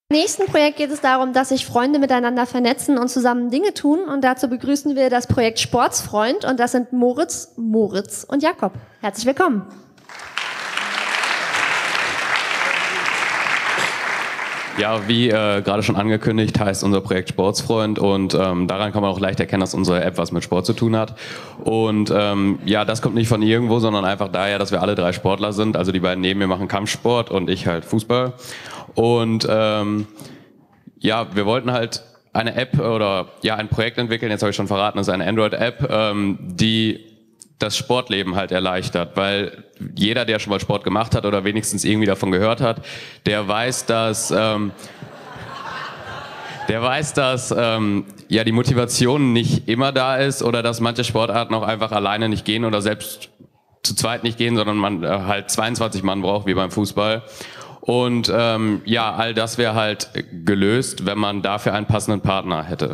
Im nächsten Projekt geht es darum, dass sich Freunde miteinander vernetzen und zusammen Dinge tun. Und dazu begrüßen wir das Projekt Sportsfreund. Und das sind Moritz und Jakob. Herzlich willkommen. Ja, wie gerade schon angekündigt, heißt unser Projekt Sportsfreund und daran kann man auch leicht erkennen, dass unsere App was mit Sport zu tun hat. Und ja, das kommt nicht von irgendwo, sondern einfach daher, dass wir alle drei Sportler sind. Also die beiden neben mir machen Kampfsport und ich halt Fußball. Und ja, wir wollten halt eine App oder ja ein Projekt entwickeln, jetzt habe ich schon verraten, das ist eine Android-App, die das Sportleben halt erleichtert, weil jeder, der schon mal Sport gemacht hat oder wenigstens irgendwie davon gehört hat, der weiß, dass ja die Motivation nicht immer da ist oder dass manche Sportarten auch einfach alleine nicht gehen oder selbst zu zweit nicht gehen, sondern man halt 22 Mann braucht, wie beim Fußball. Und ja, all das wäre halt gelöst, wenn man dafür einen passenden Partner hätte.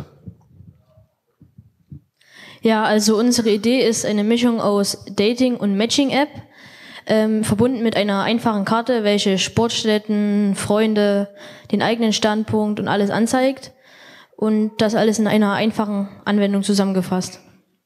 Ja, also unsere Idee ist eine Mischung aus Dating- und Matching-App, verbunden mit einer einfachen Karte, welche Sportstätten, Freunde, den eigenen Standpunkt und alles anzeigt. Und das alles in einer einfachen Anwendung zusammengefasst.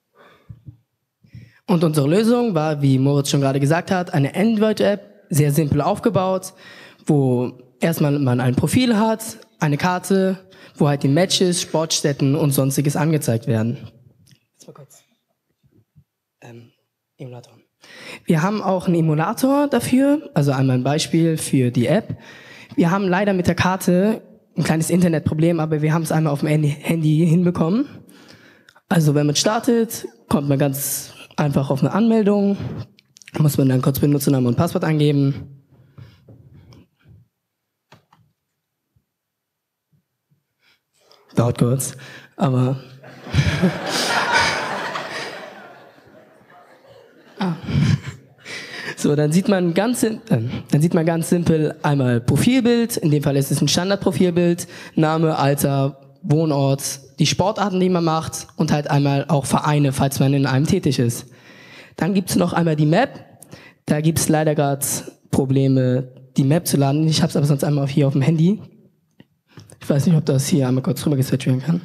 Und unsere Lösung war, wie Moritz schon gerade gesagt hat, eine Android-App, sehr simpel aufgebaut, wo erstmal man ein Profil hat, eine Karte, wo halt die Matches, Sportstätten und Sonstiges angezeigt werden. Jetzt mal kurz. Emulator. Wir haben auch einen Emulator dafür, also einmal ein Beispiel für die App. Wir haben leider mit der Karte ein kleines Internetproblem, aber wir haben es einmal auf dem Handy hinbekommen. Also wenn man startet, kommt man ganz einfach auf eine Anmeldung, muss man dann kurz Benutzernamen und Passwort eingeben. Dauert kurz, aber So, dann sieht man ganz simpel einmal Profilbild, in dem Fall ist es ein Standardprofilbild, Name, Alter, Wohnort, die Sportarten, die man macht und halt einmal auch Vereine, falls man in einem tätig ist. Dann gibt's noch einmal die Map, da gibt's leider gerade Probleme, die Map zu laden. Ich habe es aber sonst einmal hier auf dem Handy. Ich weiß nicht, ob das hier einmal kurz rüber geswitcht werden kann.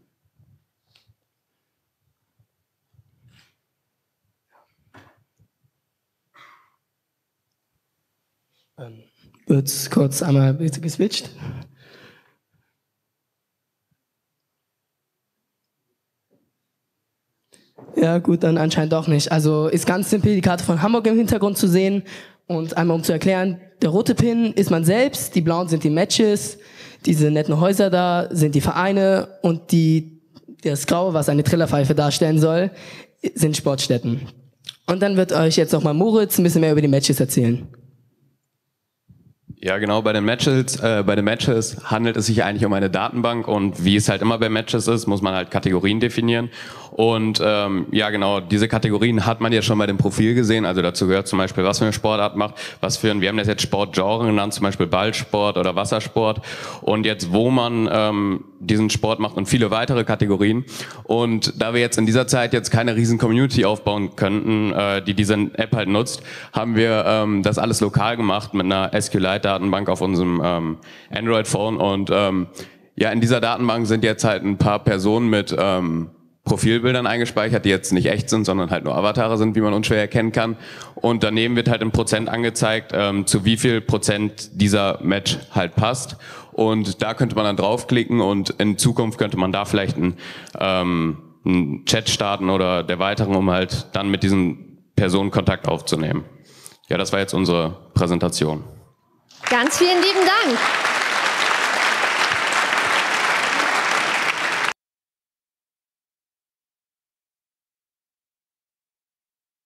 Wird kurz einmal bitte geswitcht. Ja gut, dann anscheinend doch nicht. Also ist ganz simpel die Karte von Hamburg im Hintergrund zu sehen. Und einmal um zu erklären, der rote Pin ist man selbst, die blauen sind die Matches, diese netten Häuser da sind die Vereine und das Graue, was eine Trillerpfeife darstellen soll, sind Sportstätten. Und dann wird euch jetzt nochmal Moritz ein bisschen mehr über die Matches erzählen. Ja, genau, bei den Matches handelt es sich eigentlich um eine Datenbank und wie es halt immer bei Matches ist, muss man halt Kategorien definieren. Und ja genau, diese Kategorien hat man ja schon bei dem Profil gesehen, also dazu gehört zum Beispiel, was für eine Sportart macht, wir haben das jetzt Sportgenre genannt, zum Beispiel Ballsport oder Wassersport und jetzt wo man diesen Sport macht und viele weitere Kategorien. Und da wir jetzt in dieser Zeit jetzt keine riesen Community aufbauen könnten, die diese App halt nutzt, haben wir das alles lokal gemacht mit einer SQLite-Datenbank auf unserem Android-Phone und ja, in dieser Datenbank sind jetzt halt ein paar Personen mit Profilbildern eingespeichert, die jetzt nicht echt sind, sondern halt nur Avatare sind, wie man unschwer erkennen kann. Und daneben wird halt in Prozent angezeigt, zu wie viel Prozent dieser Match halt passt. Und da könnte man dann draufklicken und in Zukunft könnte man da vielleicht einen Chat starten oder der weiteren, um halt dann mit diesen Personen Kontakt aufzunehmen. Ja, das war jetzt unsere Präsentation. Ganz vielen lieben Dank.